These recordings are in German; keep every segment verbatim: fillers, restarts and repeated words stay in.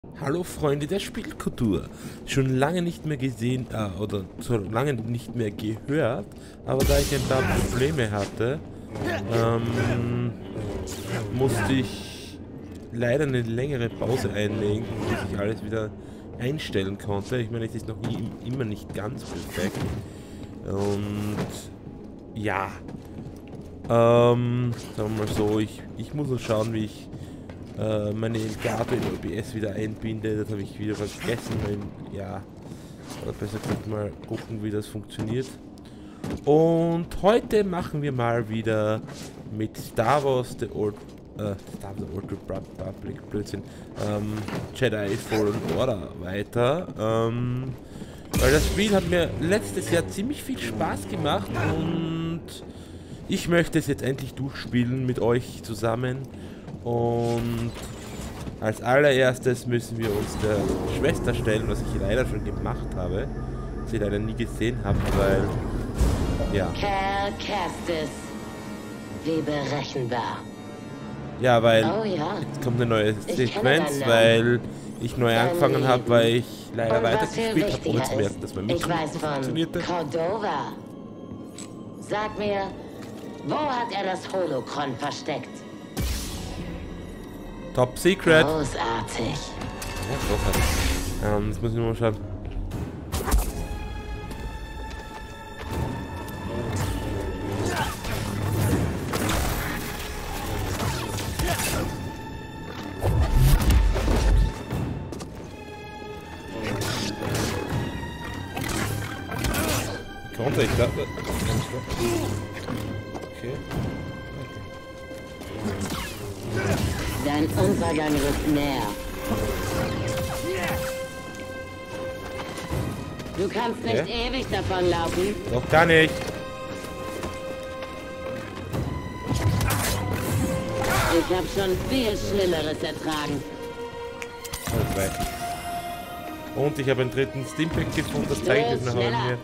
Hallo Freunde der Spielkultur. Schon lange nicht mehr gesehen, äh, oder so lange nicht mehr gehört, aber da ich ein paar Probleme hatte, ähm, musste ich leider eine längere Pause einlegen, bis ich alles wieder einstellen konnte. Ich meine, es ist noch nie, immer nicht ganz perfekt. Und ja, ähm, sagen wir mal so, ich, ich muss noch schauen, wie ich äh, meine Elgato in O B S wieder einbinde. Das habe ich wieder vergessen. Mein, ja, oder besser gesagt mal gucken, wie das funktioniert. Und heute machen wir mal wieder mit Star Wars The Old, äh, Star Wars The Old Republic, Blödsinn, ähm, Jedi Fallen Order weiter. Ähm, weil das Spiel hat mir letztes Jahr ziemlich viel Spaß gemacht und ich möchte es jetzt endlich durchspielen mit euch zusammen. Und als allererstes müssen wir uns der Schwester stellen, was ich leider schon gemacht habe. Sie leider nie gesehen habt, weil... ja. Cal Kestis. Wie berechenbar. Ja, weil Oh ja. jetzt kommt eine neue Ich Sequenz, kenne deinen weil ich neu Dein angefangen habe, Leben. weil ich leider Und weiter was viel gespielt habe, ohne wichtiger zu merken, ist, dass mein ich Mikro weiß nicht von funktionierte. Cordova. Sag mir, wo hat er das Holocron versteckt? Top Secret! Großartig. Ja, großartig. Ähm, das muss ich nur mal schauen. Konnte ich glaube. Okay. Dein Untergang rückt näher. Du kannst nicht Okay. ewig davonlaufen. Doch gar nicht. Ich habe schon viel Schlimmeres ertragen. Okay. Und ich habe einen dritten Stimpack gefunden, das zeige ich euch nachher Schneller. mir.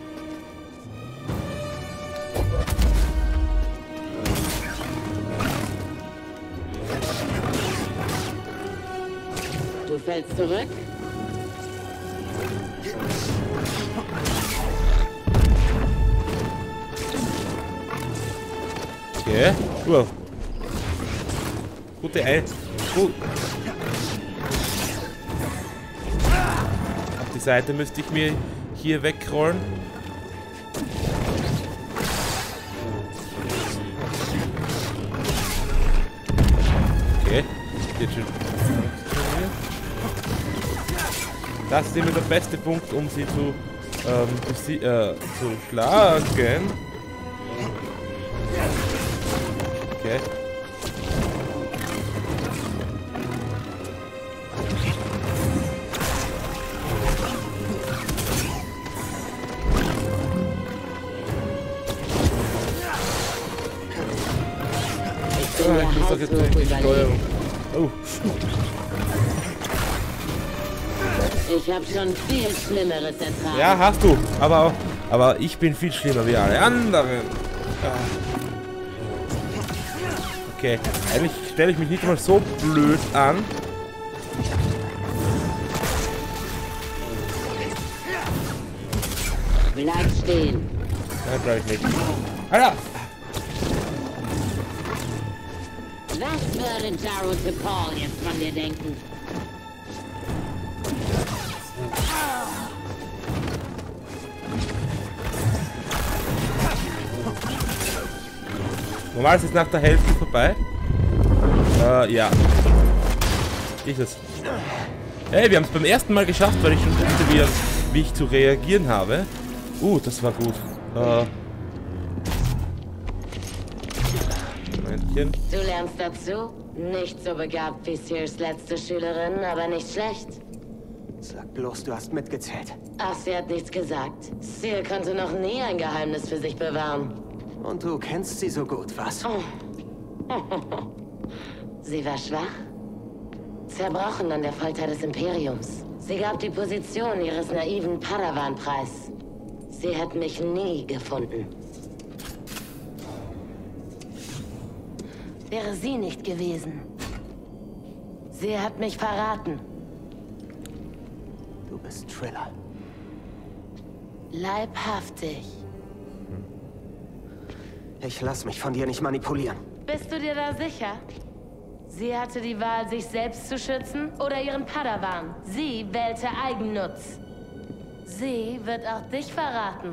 Du fällst zurück. Okay. Wow. Gute Ei. Gut. Auf die Seite müsste ich mir hier wegrollen. Okay. Geht schon. Das ist immer der beste Punkt, um sie zu, ähm, besie- äh, zu schlagen. Okay. Ich bin Ah, der ich muss doch jetzt Halshoch die überlegen. Steuerung. Oh. Ich habe schon viel Schlimmeres ertragen. Ja, hast du. Aber auch, aber ich bin viel schlimmer wie alle anderen. Ah. Okay, eigentlich stelle ich mich nicht mal so blöd an. Bleib stehen. Nein, bleib ich nicht. Alter! Was würde Jaro Paul jetzt von dir denken? Normal ist es nach der Hälfte vorbei. Äh, ja. Ist es. Hey, wir haben es beim ersten Mal geschafft, weil ich schon wusste, wie, wie ich zu reagieren habe. Uh, das war gut. Äh. Momentchen. Du lernst dazu? Nicht so begabt wie Sears letzte Schülerin, aber nicht schlecht. Sag bloß, du hast mitgezählt. Ach, sie hat nichts gesagt. Sear konnte noch nie ein Geheimnis für sich bewahren. Und du kennst sie so gut, was? Sie war schwach, zerbrochen an der Folter des Imperiums. Sie gab die Position ihres naiven Padawan preis. Sie hat mich nie gefunden. Wäre sie nicht gewesen. Sie hat mich verraten. Du bist Triller. Leibhaftig. Ich lass mich von dir nicht manipulieren. Bist du dir da sicher? Sie hatte die Wahl, sich selbst zu schützen oder ihren Padawan. Sie wählte Eigennutz. Sie wird auch dich verraten.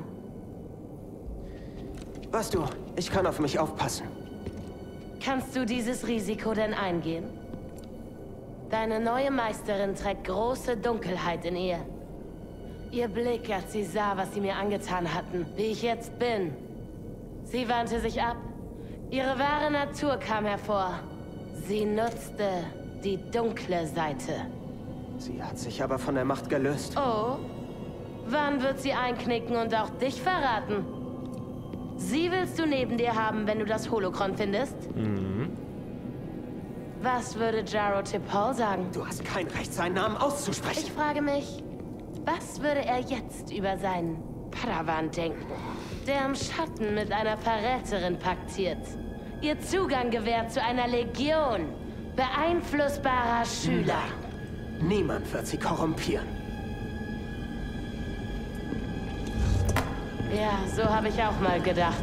Weißt du, ich kann auf mich aufpassen. Kannst du dieses Risiko denn eingehen? Deine neue Meisterin trägt große Dunkelheit in ihr. Ihr Blick, als sie sah, was sie mir angetan hatten, wie ich jetzt bin. Sie wandte sich ab. Ihre wahre Natur kam hervor. Sie nutzte die dunkle Seite. Sie hat sich aber von der Macht gelöst. Oh? Wann wird sie einknicken und auch dich verraten? Sie willst du neben dir haben, wenn du das Holocron findest? Mhm. Was würde Jaro T'Pol sagen? Du hast kein Recht, seinen Namen Ich auszusprechen. frage mich, was würde er jetzt über seinen Padawan denken, der im Schatten mit einer Verräterin paktiert, ihr Zugang gewährt zu einer Legion beeinflussbarer Schüler? Niemand wird sie korrumpieren. Ja, so habe ich auch mal gedacht.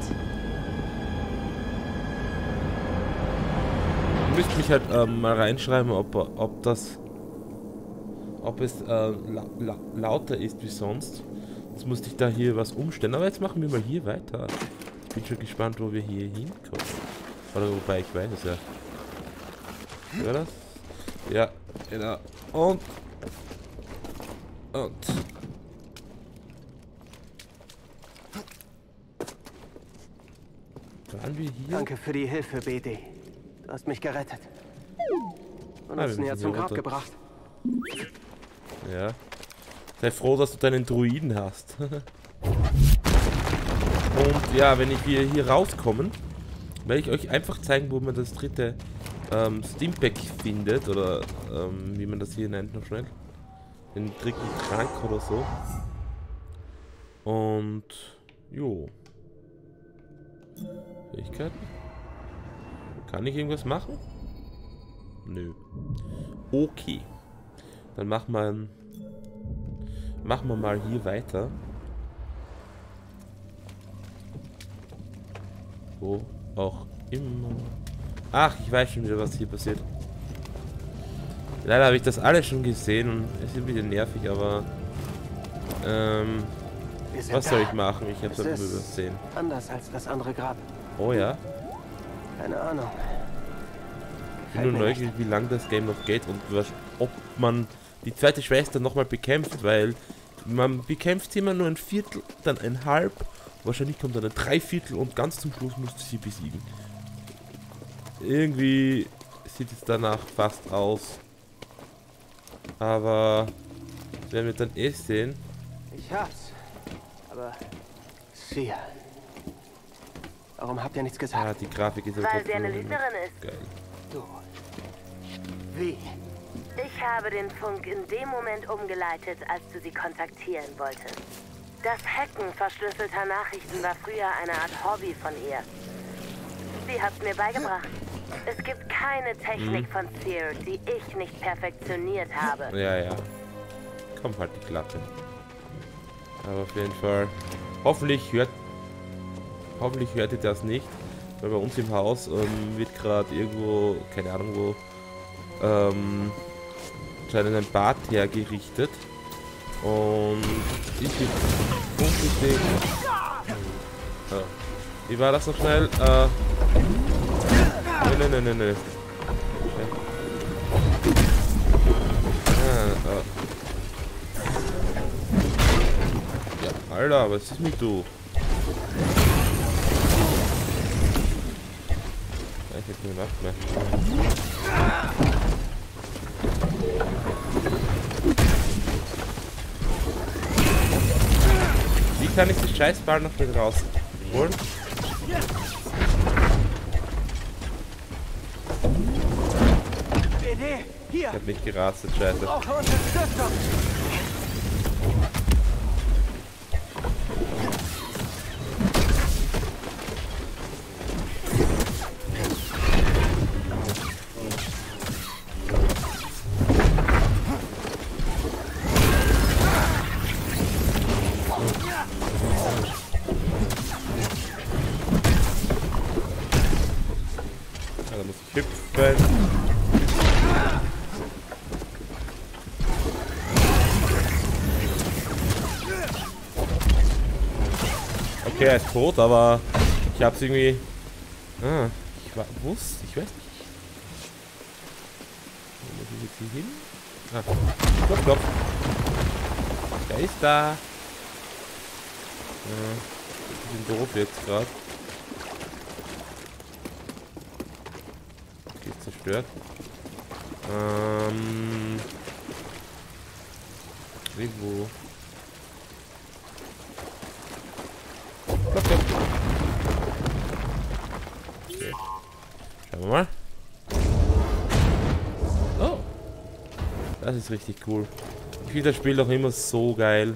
Ihr müsst mich halt ähm, mal reinschreiben, ob, ob das... ob es äh, la la lauter ist wie sonst. Jetzt musste ich da hier was umstellen. Aber jetzt machen wir mal hier weiter. Ich bin schon gespannt, wo wir hier hinkommen. Oder wobei, ich weiß es ja. War das? Ja, genau. Und... Und... Waren wir hier? Danke für die Hilfe, B D. Du hast mich gerettet. Und Ah, hast wir ihn ja müssen zum hier Grab runter. gebracht. Ja. Sei froh, dass du deinen Druiden hast. Und ja, wenn ich hier, hier rauskommen, werde ich euch einfach zeigen, wo man das dritte ähm, Stimpack findet. Oder ähm, wie man das hier nennt noch schnell. Den dritten Trank oder so. Und jo. Fähigkeiten? Kann ich irgendwas machen? Nö. Okay. Dann machen wir, machen wir mal hier weiter. Wo auch immer. Ach, ich weiß schon wieder, was hier passiert. Leider habe ich das alles schon gesehen und es ist ein bisschen nervig, aber ähm, Wir sind was soll da. ich machen? Ich habe es Es einfach ist übersehen. anders als das andere Grab. Oh ja. Keine Ahnung. Ich bin nur Gefällt mir neugierig, wie lange das Game noch geht und was, ob man die zweite Schwester nochmal bekämpft, weil man bekämpft sie immer nur ein Viertel, dann ein Halb, wahrscheinlich kommt dann ein Dreiviertel und ganz zum Schluss musst du sie besiegen. Irgendwie sieht es danach fast aus. Aber das werden wir dann eh sehen. Ich hab's. Aber Sia. Warum habt ihr nichts Ah, gesagt? die Grafik ist aber Weil sie trotzdem eine noch Lügnerin ist. geil. Du. Wie? Ich habe den Funk in dem Moment umgeleitet, als du sie kontaktieren wolltest. Das Hacken verschlüsselter Nachrichten war früher eine Art Hobby von ihr. Sie hat's mir beigebracht. Es gibt keine Technik von Seer, die ich nicht perfektioniert habe. Ja, ja. Komm halt die Klappe. Aber auf jeden Fall. Hoffentlich hört. Hoffentlich hört ihr das nicht. Weil bei uns im Haus ähm, wird gerade irgendwo, keine Ahnung wo, ähm, anscheinend ein Bad hergerichtet. Und ich bin unbedingt. Ja. Wie war das noch schnell? Äh. Nö, nö, nö, nö, nö. Ah, ah. Ja, Alter, was ist mit du? Ja, ich hätte keine Waffe mehr. Wie kann ich die Scheißball noch nicht rausholen? B D, hier! Ich hab mich gerastet, scheiße. Ich brauche Unterstützung! Okay, er ist tot, aber ich hab's irgendwie... Ah, ich war... Wusste, ich weiß nicht. Wo muss ich jetzt hier hin? Ah, klopf, klopf. Der ist da. Ja, bisschen doof jetzt gerade. Okay, zerstört. Ähm... Irgendwo. Klopf, klopf. Okay. Schauen wir mal. Oh. Das ist richtig cool. Ich finde das Spiel doch immer so geil.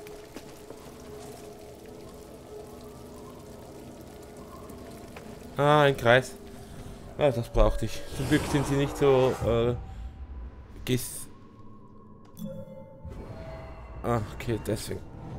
Ah, ein Kreis. Ah, das brauchte ich. Zum Glück sind sie nicht so äh, gis... Ah, okay, deswegen.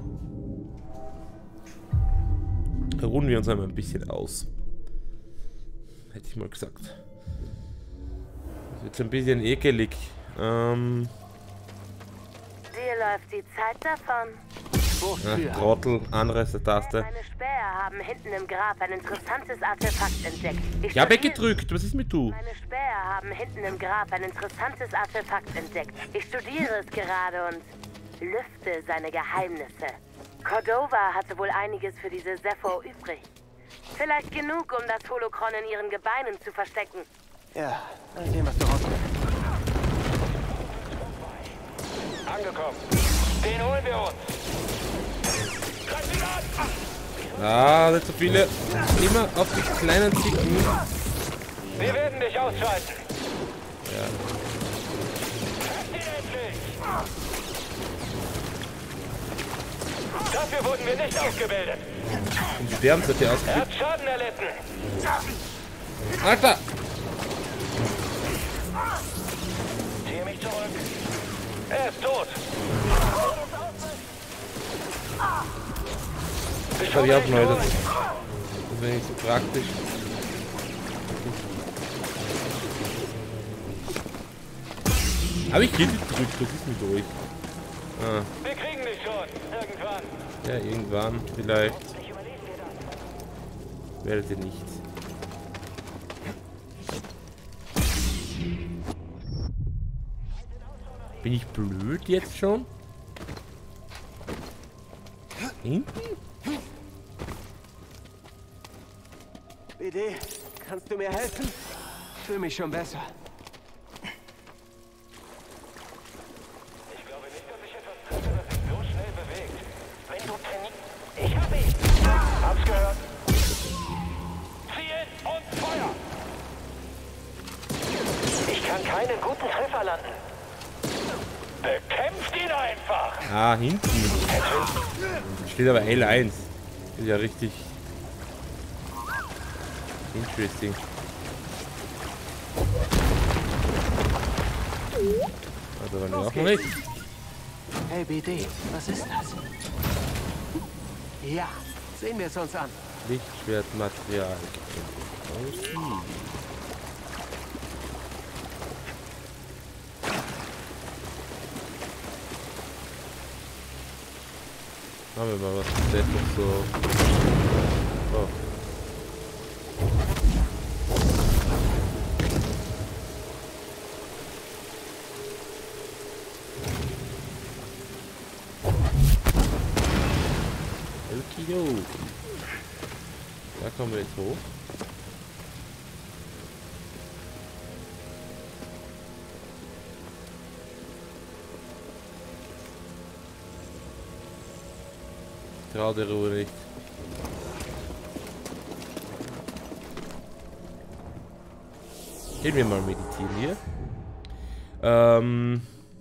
Ruhen wir uns einmal ein bisschen aus. Hätte ich mal gesagt. Das ist jetzt ein bisschen ekelig. Ähm... Dir läuft die Zeit davon. Ach, Trottel, andere Taste. Meine Späher haben hinten im Grab ein interessantes Artefakt entdeckt. Ich Ich habe weggedrückt, was ist mit du? Meine Späher haben hinten im Grab ein interessantes Artefakt entdeckt. Ich studiere es gerade und lüfte seine Geheimnisse. Cordova hatte wohl einiges für diese Zepho übrig. Vielleicht genug, um das Holokron in ihren Gebeinen zu verstecken. Ja, mal sehen, was du rauskriegst. Angekommen. Den holen wir uns. Greif ihn an! Ah, nicht so viele. Immer auf die kleinen Zicken. Wir werden dich ausschalten. Ja. Treff ihn endlich! Dafür wurden wir nicht ausgebildet. Und die Sterben wird hier Er ausgeführt. hat Schaden erlitten. Alter! Ziehe mich zurück. Er ist tot. Ich glaube, ich habe neu. Das wäre nicht so praktisch. Habe ich hier gedrückt? Das ist mit euch. Ah, Wir kriegen dich schon. Irgendwann. ja, irgendwann vielleicht. Werdet ihr nicht. Bin ich blöd jetzt schon? Hinten? B D, kannst du mir helfen? Ich fühle mich schon besser. Ich glaube nicht, dass ich etwas treffe, das sich so schnell bewegt. Wenn du trainierst... Ich hab ihn! Hab's gehört. Zielen und Feuer! Ich kann keinen guten Treffer landen. Bekämpft ihn einfach! Ah, hinten. Steht aber L eins. Ist ja richtig interesting. Also wenn wir auch noch nicht. Hey B D, was ist das? Ja, sehen wir es uns an. Lichtschwertmaterial. Okay. Haben wir mal was ist das noch so. Oh. Okido. Da kommen wir jetzt hoch. Ich trau der Ruhe nicht. Gehen wir mal meditieren hier. Ähm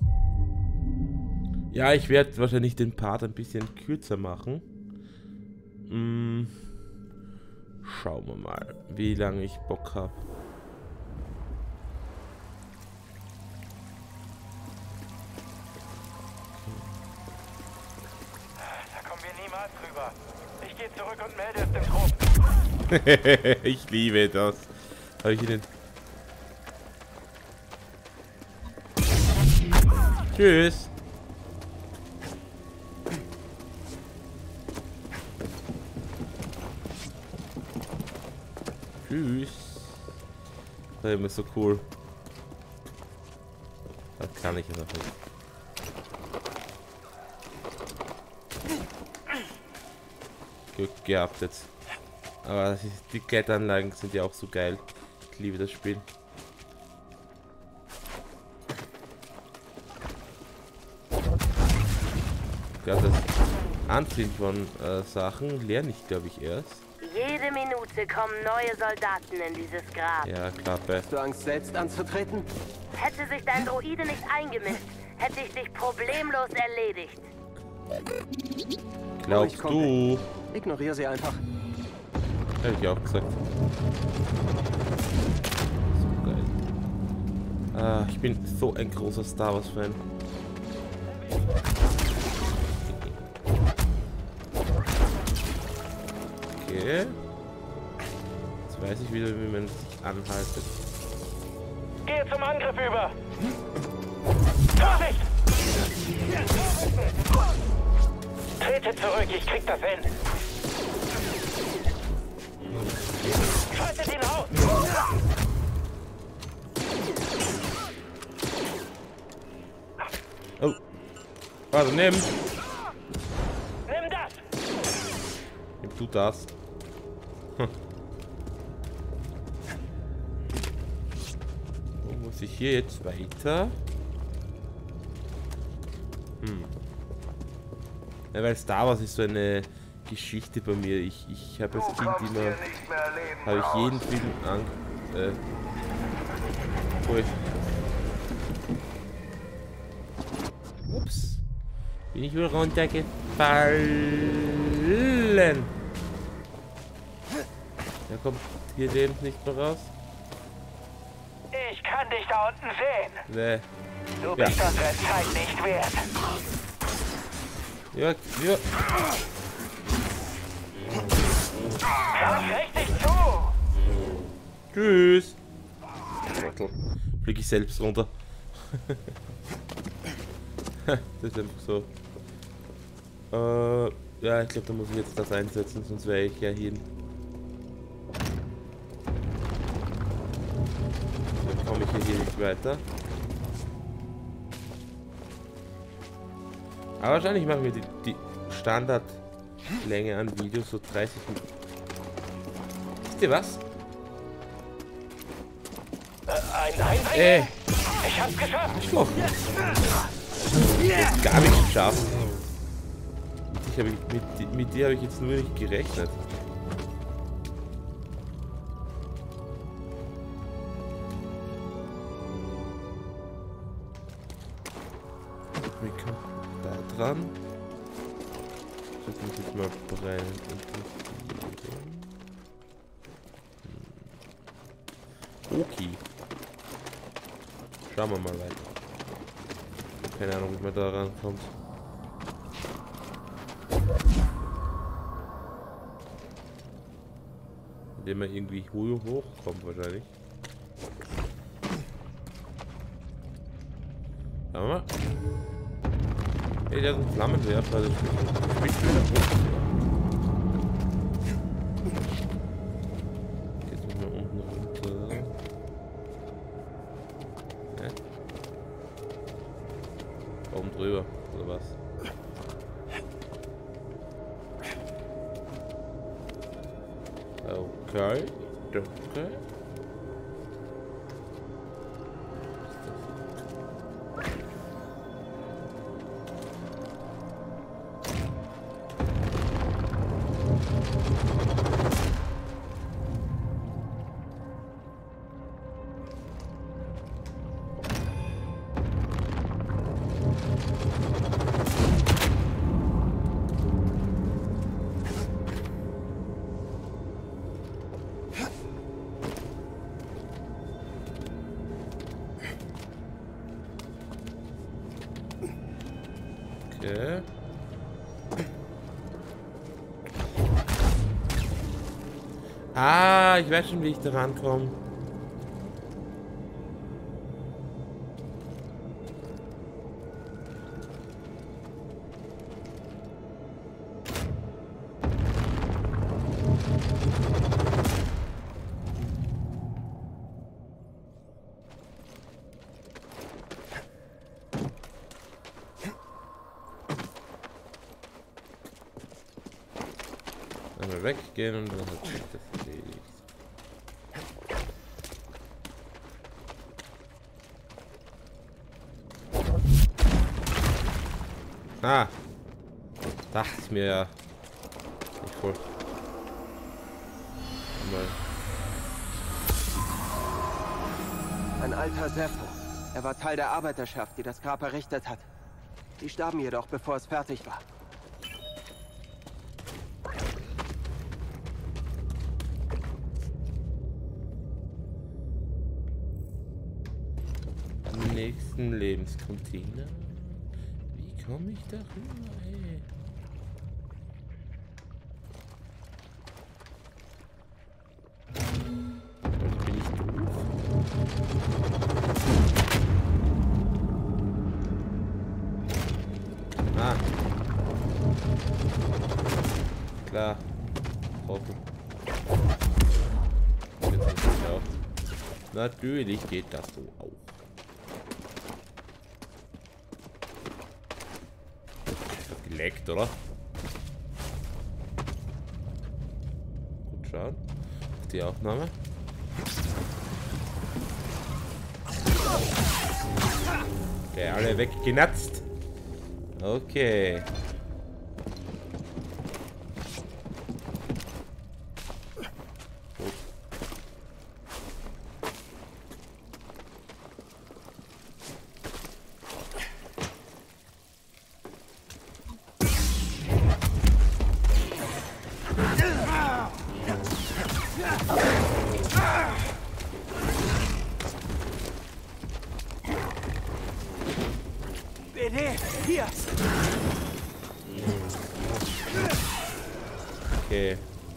ja, ich werde wahrscheinlich den Part ein bisschen kürzer machen. Hm. Schauen wir mal, wie lange ich Bock habe. Da kommen wir niemals drüber. Ich gehe zurück und melde es dem Trupp. Ich liebe das. Habe ich Ihnen. Tschüss. Tschüss. Das ist immer so cool. Das kann ich ja noch nicht. Glück gehabt jetzt. Aber das ist, die Kletteranlagen sind ja auch so geil. Ich liebe das Spiel. Ja, das Anziehen von äh, Sachen lerne ich, glaube ich, erst. Jede Minute kommen neue Soldaten in dieses Grab. Ja, Klappe. Hast du Angst, selbst anzutreten? Hätte sich dein Droide nicht eingemischt, hätte ich dich problemlos erledigt. Glaubst du? Ignoriere sie einfach. Hätte ich auch gesagt. So geil. Ah, ich bin so ein großer Star Wars Fan. Okay. Jetzt weiß ich wieder, wie man sich anhaltet. Gehe zum Angriff über. Vorsicht! Trete zurück, ich krieg das hin. Schaltet ihn aus! Oh. Warte, nimm. Nimm das! Nimm du das. Hm. Wo muss ich hier jetzt weiter? Hm. Ja, weil Star Wars ist so eine Geschichte bei mir. Ich, ich habe als Kind immer, habe ich jeden Film an, äh, wo ich, ups, bin ich wieder runtergefallen. Da kommt hier lebend nicht mehr raus. Ich kann dich da unten sehen. Nee. Du Ja. bist unsere Zeit nicht wert. Ja, ja. Sag richtig zu! Tschüss. Trottel. Flieg ich selbst runter. Das ist einfach so. Äh, ja, ich glaube, da muss ich jetzt das einsetzen, sonst wäre ich ja hin. Dann komme ich ja hier nicht weiter. Aber wahrscheinlich machen wir die, die Standardlänge an Videos so dreißig Minuten. Wisst ihr was? Äh, ein Einbrecher? Ey, Ich hab's geschafft! Arschloch! Gar nicht geschafft. Mit, hab ich, mit, mit dir habe ich jetzt nur nicht gerechnet. Wir kommen da dran. Das muss ich mal brennen. Okay. Schauen wir mal weiter. Keine Ahnung, wie man da rankommt. Indem man irgendwie hochkommt wahrscheinlich. Schauen wir mal. Hey, der ist ein Flammenwerfer. Das spielt schon wieder hoch. Jetzt müssen wir unten runter. Ne? Oben drüber, oder was? Okay, okay. Okay. Ah, ich weiß schon, wie ich da rankomme. Einmal weggehen und dann hat sich das erledigt. Ah! Dachte ich mir ja. Nicht voll. Mal. Ein alter Seppo. Er war Teil der Arbeiterschaft, die das Grab errichtet hat. Die starben jedoch, bevor es fertig war. Am nächsten Lebenscontainer. Wie komme ich da rüber, ey? Und bin ich doof? Ah. Klar. Trottel. Natürlich geht das so auch. Geleckt, oder? Gut schauen. Auf die Aufnahme. Okay, alle weggenatzt. Okay. Gut. B D, hier! Okay.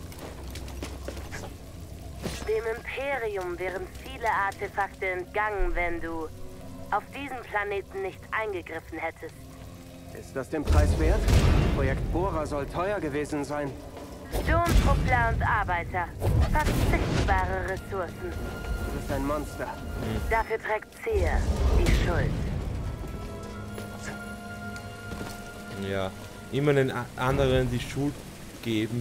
Dem Imperium wären viele Artefakte entgangen, wenn du auf diesem Planeten nicht eingegriffen hättest. Ist das den Preis wert? Projekt Bohrer soll teuer gewesen sein. Sturmtruppler und Arbeiter. Verzichtbare Ressourcen. Du bist ein Monster. Dafür trägt Cere die Schuld. Ja. Immer den A- anderen die Schuld geben.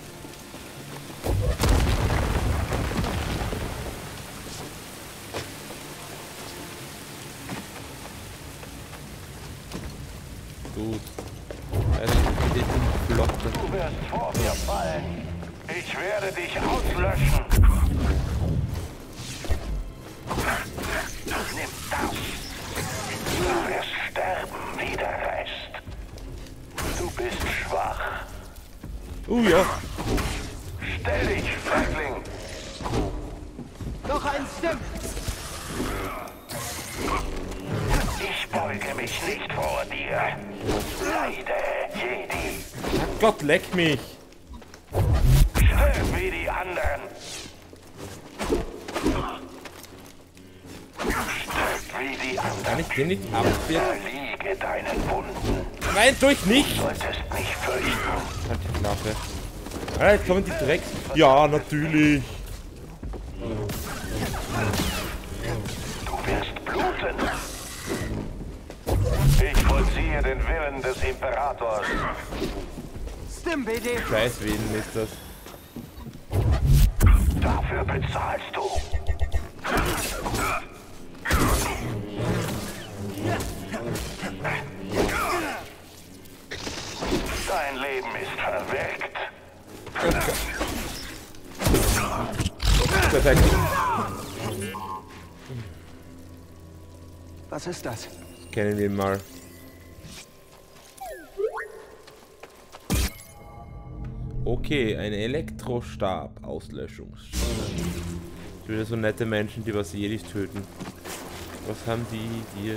Gut. Also mit diesem Block. Du wirst vor mir fallen. Ich werde dich auslöschen. Nimm das. Du wirst sterben wie der Rest. Du bist schwach. Uh ja. Stell dich, Feigling. Noch ein Stimmt! Ich beuge mich nicht vor dir. Leide, Jedi. Gott, leck mich. Stirb wie die anderen. Stirb wie die anderen. Kann ich den nicht abwehren? Erliege deinen Wunden. Nein, durch nicht. Du solltest mich fürchten. Halt die Klappe. Ah, jetzt kommen die Drecks. Ja, natürlich. Du wirst bluten. Ich vollziehe den Willen des Imperators. Stim, B D! Scheiß Willen ist das. Dafür bezahlst du. Dein Leben ist verwirkt. Perfekt. Was ist das? Kennen wir mal. Okay, ein Elektrostab. Auslöschungs. Ich will so nette Menschen, die was Jedis töten. Was haben die dir?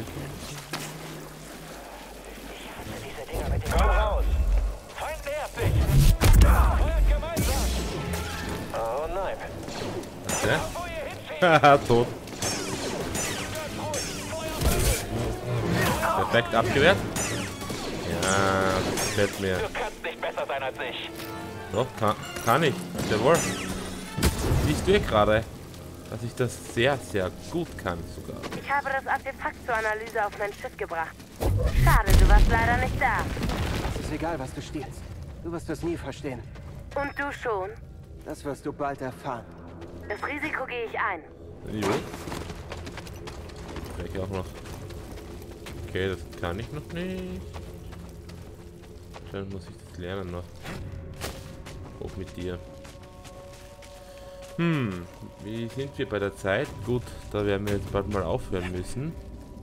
Komm raus. Feind nähert sich. Feuert gemeinsam. Oh nein. Ja? Wo ihr hinzieht. Haha, tot. Perfekt abgewehrt. Ja, das gefällt mir. Du kannst nicht besser sein als ich. Doch, kann, kann ich. Jawohl. Siehst du ja gerade, dass ich das sehr, sehr gut kann sogar. Ich habe das Artefakt zur Analyse auf mein Schiff gebracht. Schade, du warst leider nicht da. Es ist egal, was du stiehlst. Du wirst es nie verstehen. Und du schon? Das wirst du bald erfahren. Das Risiko gehe ich ein. Jo. Vielleicht auch noch. Okay, das kann ich noch nicht. Dann muss ich das lernen noch. Auch mit dir. Hm, wie sind wir bei der Zeit? Gut, da werden wir jetzt bald mal aufhören müssen.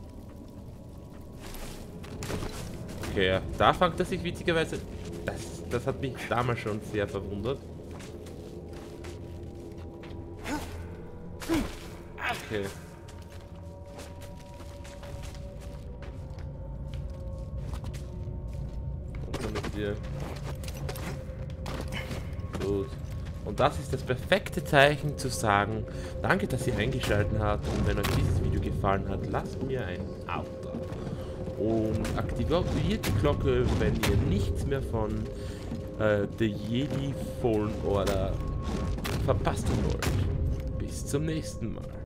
Okay, ja, da fängt das sich witzigerweise... Das, das hat mich damals schon sehr verwundert. Okay. Und dann mit dir. Gut. Und das ist das perfekte Zeichen zu sagen, danke, dass ihr eingeschaltet habt, und wenn euch dieses Video gefallen hat, lasst mir ein Abo da. Und aktiviert die Glocke, wenn ihr nichts mehr von äh, The Jedi Fallen Order verpassen wollt. Bis zum nächsten Mal.